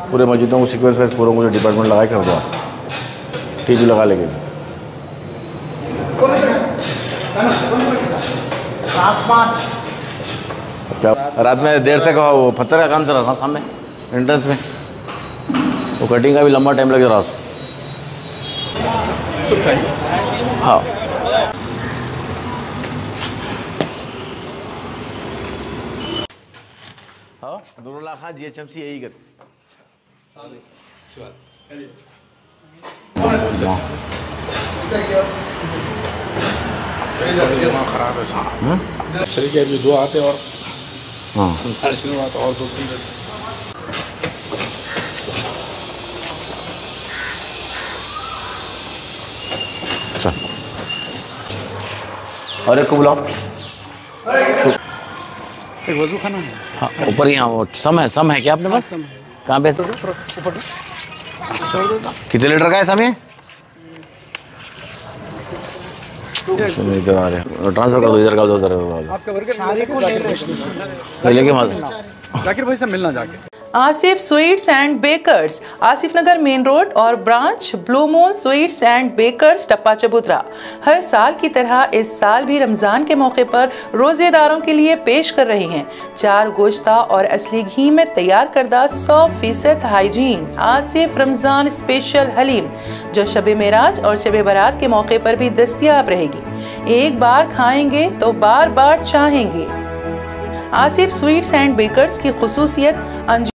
पूरे मस्जिदों को सीक्वेंस वाइज पूरों को जो डिपार्टमेंट लगा कर दो आप, टीवी लगा लेंगे। क्या रात में देर तक वो पत्थर का काम चल रहा था सामने एंट्रेंस में, वो कटिंग का भी लंबा टाइम लग रहा उसको। हाँ हाँ नूरुल्लाह खान GHMC यही कर खराब है सारा शरीर भी दो आते और और दो अच्छा और एक को बुलाओ। एक वजू खाना है। हाँ ऊपर यहाँ वो सम है क्या आपने पास? कहाँ पे? कितने लीटर का है सम? ये इधर आ रहे, ट्रांसफर कर दो इधर का उधर। आपका वर्कर लेके जाकिर भाई से मिलना जाके। Asif sweets and bakers, Asif Nagar main road और branch blue moon sweets and bakers Tappa Chabutra हर साल की तरह इस साल भी रमजान के मौके पर रोजेदारों के लिए पेश कर रहे हैं 4 गोश्ता और असली घी में तैयार करदा 100% हाइजीन आसिफ रमजान स्पेशल हलीम, जो शब मेराज और शब बारात के मौके पर भी दस्तयाब रहेगी। एक बार खाएंगे तो बार बार चाहेंगे। आसिफ स्वीट्स एंड बेकर्स की खुसूसियत